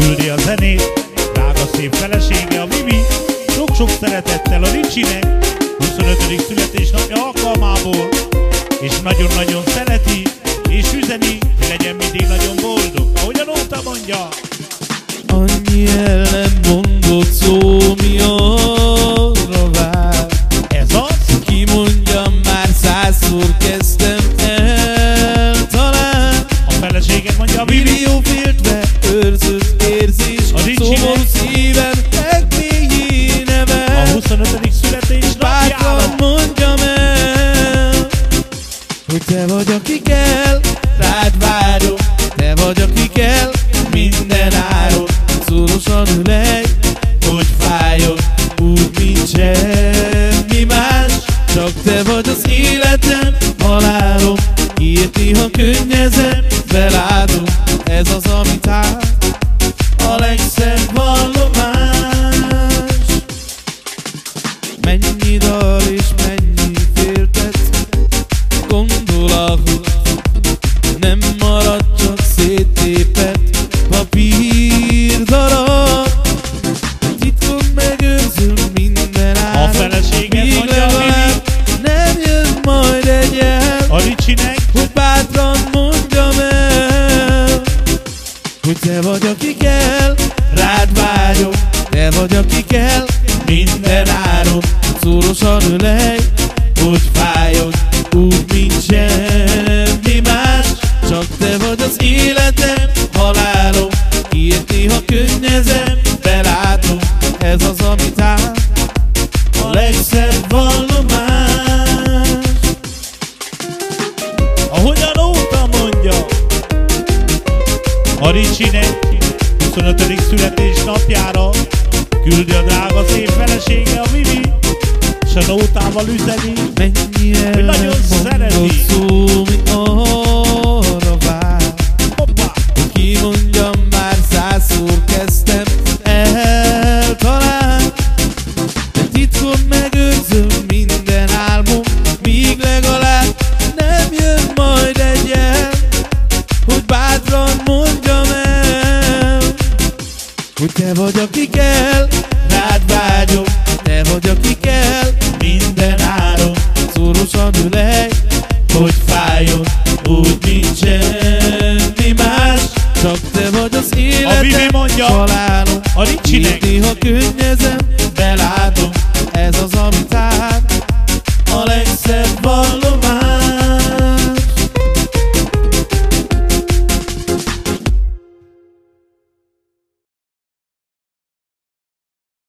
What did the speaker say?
küldi a zenét. Drága szép felesége a Vivi, sok-sok szeretettel a Ricsinek 25. születésnapja alkalmából, és nagyon-nagyon szereti, és üzeni, hogy legyen mindig nagyon boldog, ahogy a nóta mondja. Annyi el nem mondott szó, mi arra vár. Ez az? Ki mondjam, már 100-szor kezdtem el talán. A feleséged mondja a Vivi. Millió féltve őrzött érzés, szomorú szívem legmélyé nevel. A 25. születésnapjára bátran mondjam el, hogy te vagy, aki kell, rád vágyok. Te vagy, aki kell, minden áron. Szorosan ölej, hogy fájok, úgy, mint semmi más. Csak te vagy az életem, halálom. Írt néha könnyezem, belátom. Ez az, amit áll, a legszebb vallomás. Mennyi dal és mennyi féltetsz, gondolat, nem marad, csak széttépett papírdarab. Titkon megőrzöm minden áron. A feleséged míg mondja a Vivi. nem jön majd egy el, A Ricsinek, hogy bátran mondjam el, hogy te vagy, aki kell, rád vágyok. Te vagy, aki kell, minden áron. Szorosan ölej, hogy fájok, úgy, mint semmi más. Csak te vagy az életem, halálom. Írt néha könnyezem, belátom. Ez az, amit áll, a legszebb vallomás. ahogy a nóta mondja. A Ricsinek 25. születésnapjára küldi a drága szép felesége a Vivi, és a nótával üzeni, Mennyire hogy nagyon szereti. szó, mi arra vár. Hoppá! Ki mondjam, már 100-szor kezdtem el talán. De titkon megőrzöm minden álmom, míg legalább nem jön majd egy el, hogy bátran mondjam el, hogy te vagy, aki kell, rád vágyok. Te vagy, aki kell, minden áron. Szorosan ölej, hogy fájjon, úgy, mint semmi más. Csak te vagy az A Vivi életem, mondja halálom. a Ricsinek. Néha könnyezem, belátom.